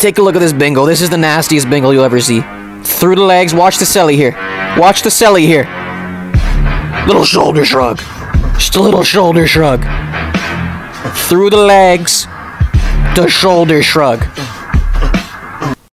take a look at this bingo. This is the nastiest bingo you'll ever see. Through the legs. Watch the celly here. Watch the celly here. Little shoulder shrug. Just a little shoulder shrug. Through the legs. The shoulder shrug.